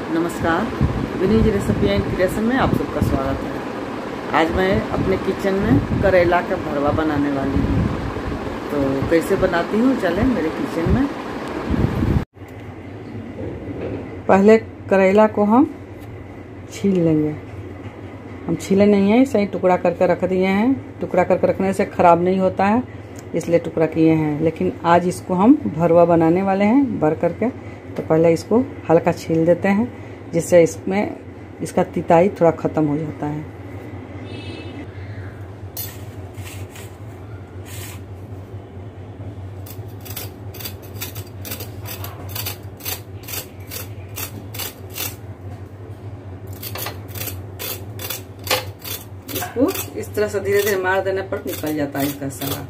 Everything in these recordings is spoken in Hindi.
नमस्कार, विनीज रेसिपी एंड क्रिएशन में आप सबका स्वागत है। आज मैं अपने किचन में करेला का भरवा बनाने वाली हूँ। तो कैसे बनाती हूँ, चलें मेरे किचन में। पहले करेला को हम छील लेंगे। हम छीले नहीं हैं, इसे टुकड़ा करके रख दिए हैं। टुकड़ा करके रखने से ख़राब नहीं होता है, इसलिए टुकड़ा किए हैं। लेकिन आज इसको हम भरवा बनाने वाले हैं भर करके। तो पहले इसको हल्का छील देते हैं, जिससे इसमें इसका तिताई थोड़ा ख़त्म हो जाता है। इसको इस तरह से धीरे धीरे मार देने पर निकल जाता है इसका सारा।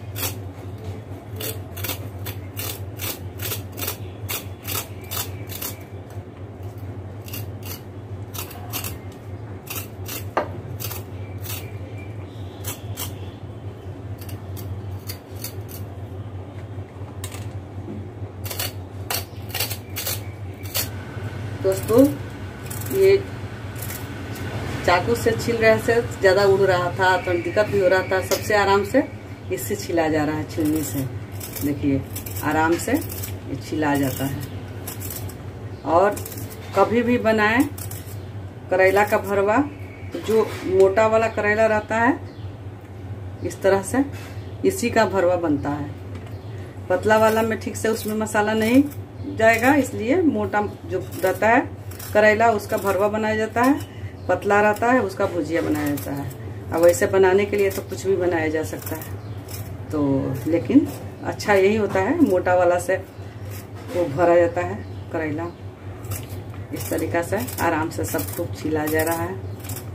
दोस्तों, ये चाकू से छील रहे से ज़्यादा उड़ रहा था तो दिक्कत भी हो रहा था। सबसे आराम से इससे छिला जा रहा है, छीलने से। देखिए आराम से ये छिला जाता है। और कभी भी बनाएं करेला का भरवा, तो जो मोटा वाला करेला रहता है इस तरह से इसी का भरवा बनता है। पतला वाला में ठीक से उसमें मसाला नहीं जाएगा, इसलिए मोटा जो रहता है करेला उसका भरवा बनाया जाता है। पतला रहता है उसका भुजिया बनाया जाता है। अब वैसे बनाने के लिए तो कुछ भी बनाया जा सकता है, तो लेकिन अच्छा यही होता है मोटा वाला से वो भरा जाता है करेला। इस तरीक़ा से आराम से सब कुछ छिला जा रहा है।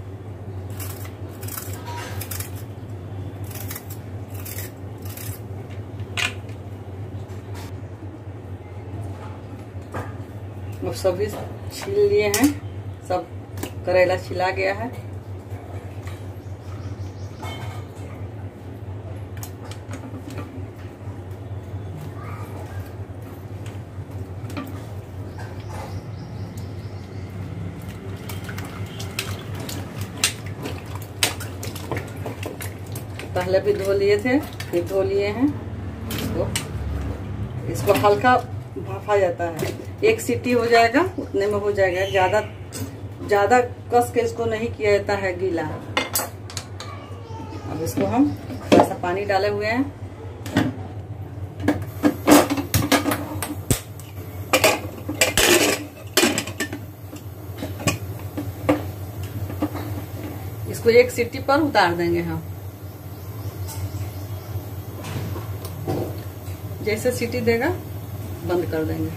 अब सभी छील लिए हैं, सब करेला छिला गया है। पहले भी धो लिए थे, फिर धो लिए हैं। इसको हल्का भाफा जाता है, एक सीटी हो जाएगा उतने में हो जाएगा। ज्यादा कस के इसको नहीं किया जाता है गीला। अब इसको हम थोड़ा सा पानी डाले हुए हैं। इसको एक सीटी पर उतार देंगे हम। जैसे सीटी देगा बंद कर देंगे।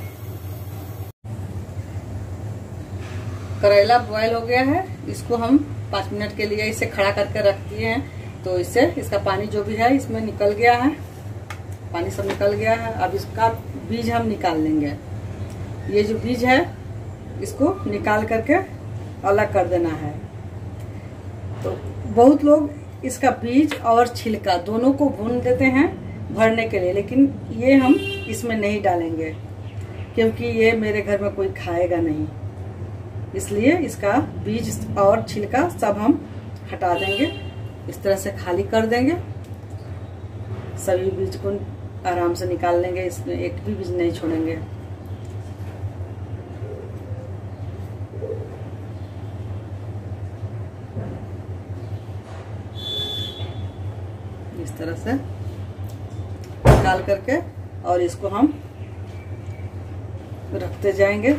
करेला बॉयल हो गया है, इसको हम 5 मिनट के लिए इसे खड़ा करके रख दिए हैं। तो इससे इसका पानी जो भी है इसमें निकल गया है, पानी सब निकल गया है। अब इसका बीज हम निकाल लेंगे। ये जो बीज है इसको निकाल करके अलग कर देना है। तो बहुत लोग इसका बीज और छिलका दोनों को भून देते हैं भरने के लिए, लेकिन ये हम इसमें नहीं डालेंगे क्योंकि ये मेरे घर में कोई खाएगा नहीं। इसलिए इसका बीज और छिलका सब हम हटा देंगे। इस तरह से खाली कर देंगे, सभी बीज को आराम से निकाल लेंगे। इसमें एक भी बीज नहीं छोड़ेंगे। इस तरह से निकाल करके और इसको हम रखते जाएंगे।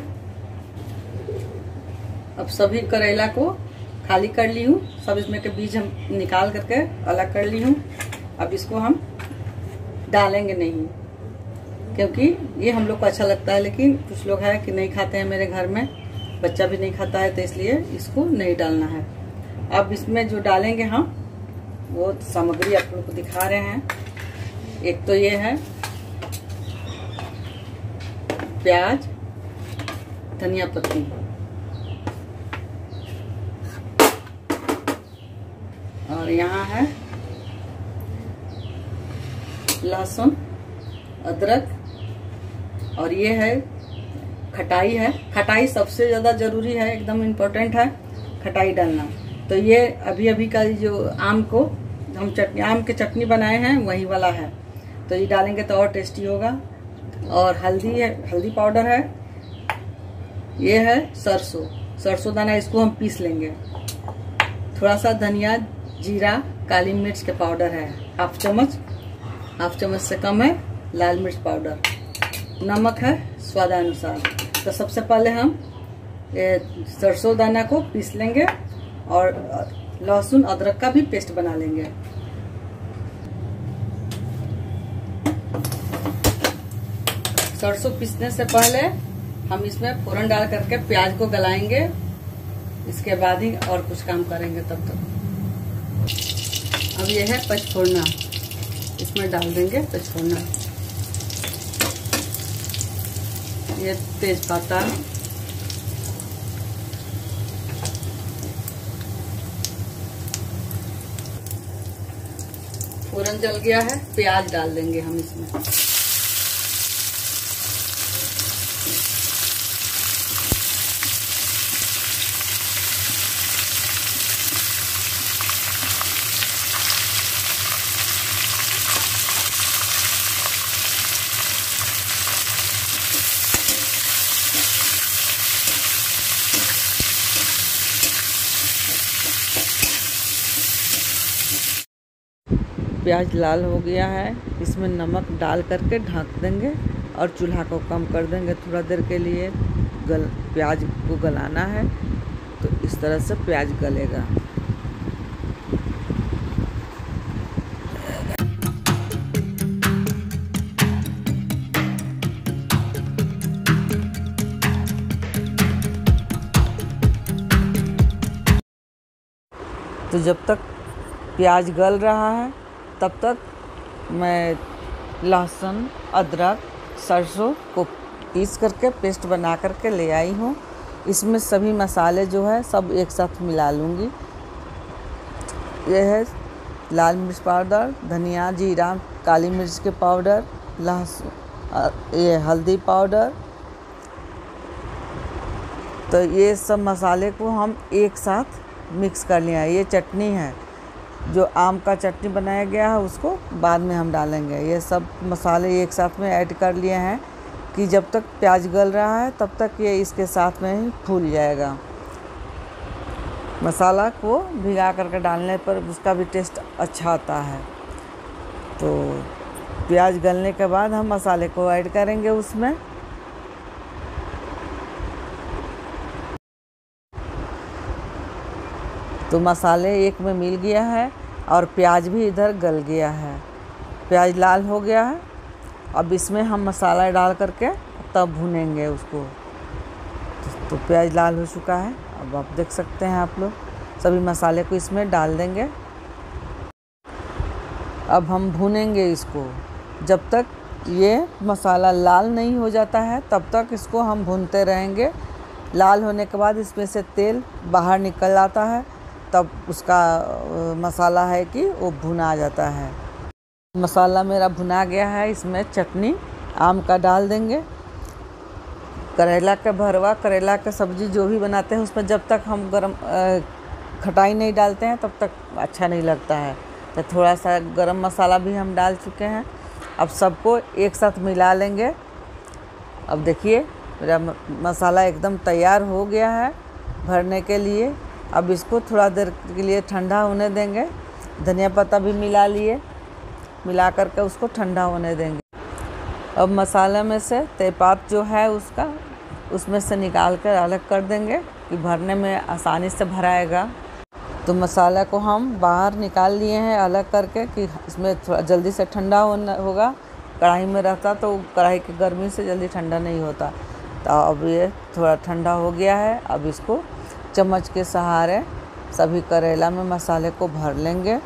अब सभी करेला को खाली कर ली हूँ, सब इसमें के बीज हम निकाल करके अलग कर ली हूँ। अब इसको हम डालेंगे नहीं, क्योंकि ये हम लोग को अच्छा लगता है, लेकिन कुछ लोग हैं कि नहीं खाते हैं। मेरे घर में बच्चा भी नहीं खाता है, तो इसलिए इसको नहीं डालना है। अब इसमें जो डालेंगे हम वो सामग्री आप लोग को दिखा रहे हैं। एक तो ये है प्याज, धनिया पत्ती, और यहाँ है लहसुन, अदरक, और ये है खटाई है। खटाई सबसे ज़्यादा ज़रूरी है, एकदम इम्पोर्टेंट है खटाई डालना। तो ये अभी अभी का जो आम को हम आम की चटनी बनाए हैं वही वाला है, तो ये डालेंगे तो और टेस्टी होगा। और हल्दी है, हल्दी पाउडर है। ये है सरसों दाना, इसको हम पीस लेंगे। थोड़ा सा धनिया, जीरा, काली मिर्च के पाउडर है, हाफ चम्मच से कम है लाल मिर्च पाउडर। नमक है स्वादानुसार। तो सबसे पहले हम सरसों दाना को पीस लेंगे और लहसुन अदरक का भी पेस्ट बना लेंगे। सरसों पीसने से पहले हम इसमें फोरन डाल करके प्याज को गलाएंगे, इसके बाद ही और कुछ काम करेंगे तब तक। अब ये है पचफोरना, इसमें डाल देंगे पचफोरना। ये तेज पत्ता, फोरन जल गया है, प्याज डाल देंगे हम इसमें। प्याज लाल हो गया है, इसमें नमक डाल करके ढक देंगे और चूल्हा को कम कर देंगे थोड़ा देर के लिए। प्याज को गलाना है, तो इस तरह से प्याज गलेगा। तो जब तक प्याज गल रहा है तब तक मैं लहसुन, अदरक, सरसों को पीस करके पेस्ट बना करके ले आई हूँ। इसमें सभी मसाले जो है सब एक साथ मिला लूँगी। यह है लाल मिर्च पाउडर, धनिया, जीरा, काली मिर्च के पाउडर, लहसुन, ये हल्दी पाउडर। तो ये सब मसाले को हम एक साथ मिक्स कर लिया है। ये चटनी है, जो आम का चटनी बनाया गया है उसको बाद में हम डालेंगे। ये सब मसाले एक साथ में ऐड कर लिए हैं कि जब तक प्याज गल रहा है तब तक ये इसके साथ में ही फूल जाएगा। मसाला को भिगा करके डालने पर उसका भी टेस्ट अच्छा आता है। तो प्याज गलने के बाद हम मसाले को ऐड करेंगे उसमें। तो मसाले एक में मिल गया है और प्याज भी इधर गल गया है, प्याज लाल हो गया है। अब इसमें हम मसाला डाल करके तब भूनेंगे उसको। तो प्याज लाल हो चुका है, अब आप देख सकते हैं आप लोग। सभी मसाले को इसमें डाल देंगे। अब हम भूनेंगे इसको जब तक ये मसाला लाल नहीं हो जाता है, तब तक इसको हम भूनते रहेंगे। लाल होने के बाद इसमें से तेल बाहर निकल आता है, तब उसका मसाला है कि वो भुना जाता है। मसाला मेरा भुना गया है, इसमें चटनी आम का डाल देंगे। करेला का भरवा, करेला का सब्ज़ी जो भी बनाते हैं उसमें जब तक हम खटाई नहीं डालते हैं तब तक अच्छा नहीं लगता है। तो थोड़ा सा गरम मसाला भी हम डाल चुके हैं। अब सबको एक साथ मिला लेंगे। अब देखिए मेरा मसाला एकदम तैयार हो गया है भरने के लिए। अब इसको थोड़ा देर के लिए ठंडा होने देंगे। धनिया पत्ता भी मिला लिए, मिला करके उसको ठंडा होने देंगे। अब मसाले में से तेजपात जो है उसमें से निकाल कर अलग कर देंगे कि भरने में आसानी से भराएगा। तो मसाला को हम बाहर निकाल लिए हैं अलग करके कि इसमें थोड़ा जल्दी से ठंडा होगा। कढ़ाई में रहता तो कढ़ाई की गर्मी से जल्दी ठंडा नहीं होता। तो अब ये थोड़ा ठंडा हो गया है। अब इसको चम्मच के सहारे सभी करेला में मसाले को भर लेंगे।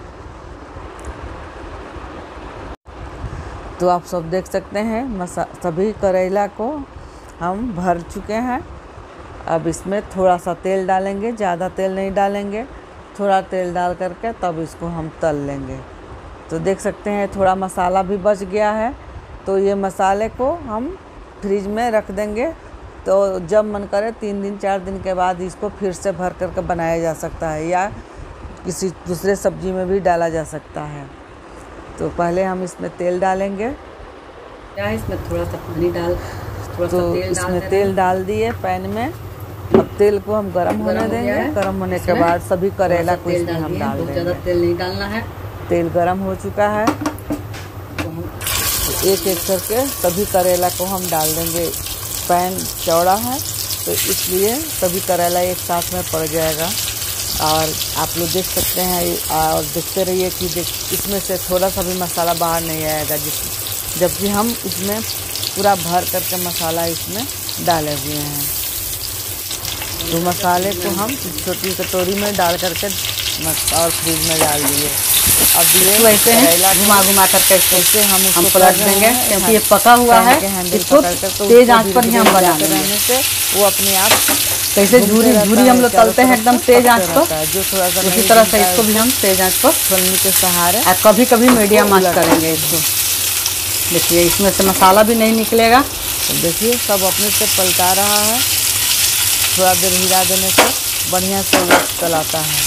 तो आप सब देख सकते हैं सभी करेला को हम भर चुके हैं। अब इसमें थोड़ा सा तेल डालेंगे, ज़्यादा तेल नहीं डालेंगे, थोड़ा तेल डाल करके तब इसको हम तल लेंगे। तो देख सकते हैं थोड़ा मसाला भी बच गया है। तो ये मसाले को हम फ्रिज में रख देंगे तो जब मन करे 3 दिन 4 दिन के बाद इसको फिर से भर करके बनाया जा सकता है या किसी दूसरे सब्जी में भी डाला जा सकता है। तो पहले हम इसमें तेल डालेंगे। क्या है इसमें थोड़ा सा पानी डाल, थोड़ा सा तेल इसमें तेल डाल दिए पैन में। अब तेल को हम गरम होने देंगे। गरम होने के बाद सभी करेला को इसमें हम डाल देंगे। ज़्यादा तेल नहीं डालना है। तेल गरम हो चुका है तो हम एक एक करके सभी करेला को हम डाल देंगे। पैन चौड़ा है तो इसलिए सभी करेला एक साथ में पड़ जाएगा। और आप लोग देख सकते हैं और देखते रहिए कि इसमें से थोड़ा सा भी मसाला बाहर नहीं आएगा, जबकि हम इसमें पूरा भर करके मसाला इसमें डाले हुए हैं। तो मसाले को हम छोटी कटोरी में डाल करके और फ्रिज में डाल दिए। अब ये वैसे घुमा करके इसको हम पलट देंगे क्योंकि ये पका हुआ है। इसको तेज आंच पर ही हम बनाते रहने से वो अपने आप कैसे झूरी हम लोग तलते हैं एकदम तेज आंच पर, जो थोड़ा सा उसी तरह से इसको भी हम तेज आंच पर छलनी के सहारे और कभी कभी मीडियम आंच करेंगे इसको। देखिए इसमें से मसाला भी नहीं निकलेगा। तो देखिए सब अपने से पलटा रहा है। थोड़ा देर हिला देने से बढ़िया से वो तलाता है।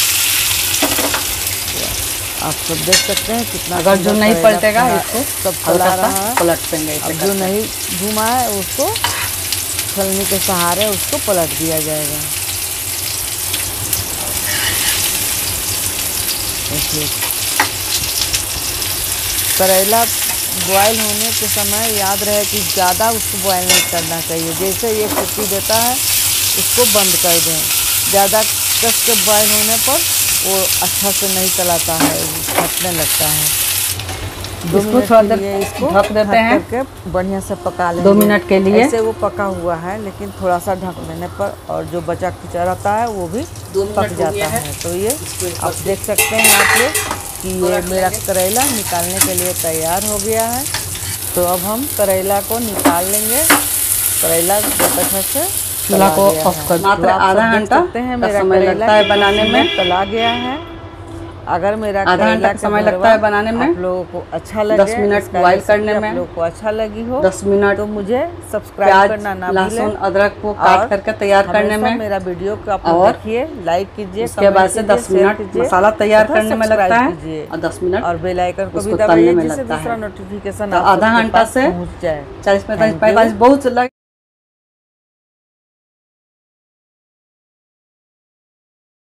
आप सब देख सकते हैं कितना। अगर जो नहीं पलटेगा इसको सब चला रहा है, पलट देंगे। अब जो नहीं घुमा है उसको छलनी के सहारे उसको पलट दिया जाएगा। देखिए करेला बॉयल होने के समय याद रहे कि ज़्यादा उसको बॉयल नहीं करना चाहिए। जैसे ये सीटी देता है उसको बंद कर दें। ज़्यादा कस के बॉयल होने पर वो अच्छा से नहीं तलाता है, फटने लगता है। 2 मिनट थोड़ा के लिए इसको ढक देते हैं करके बढ़िया से पका लेंगे। 2 मिनट के लिए ऐसे वो पका हुआ है, लेकिन थोड़ा सा ढक देने पर और जो बचा खुचा रहता है वो भी पक जाता है। तो ये आप देख सकते हैं आप लोग कि ये मेरा करेला निकालने के लिए तैयार हो गया है। तो अब हम करेला को निकाल लेंगे। करेला बहुत अच्छा से चूल्हा को ऑफ कर। मात्र आधा घंटा मेरा समय लगता है बनाने में। तला गया है। अगर मेरा आधा घंटा समय लगता है बनाने में। आप लोगों को अच्छा लगे, 10 मिनट बॉयल करने में, आप लोगों को अच्छा लगी हो 10 मिनट तो मुझे सब्सक्राइब करना ना भूलें। लहसुन अदरक को काट करके तैयार करने में मेरा वीडियो को आप लोग देखिए, लाइक कीजिए। उसके बाद से 10 मिनट मसाला तैयार करने में लगता है और 10 मिनट और बेल आइकन को भी दबाइए जिससे दूसरा नोटिफिकेशन आधा घंटा से 40-45 बहुत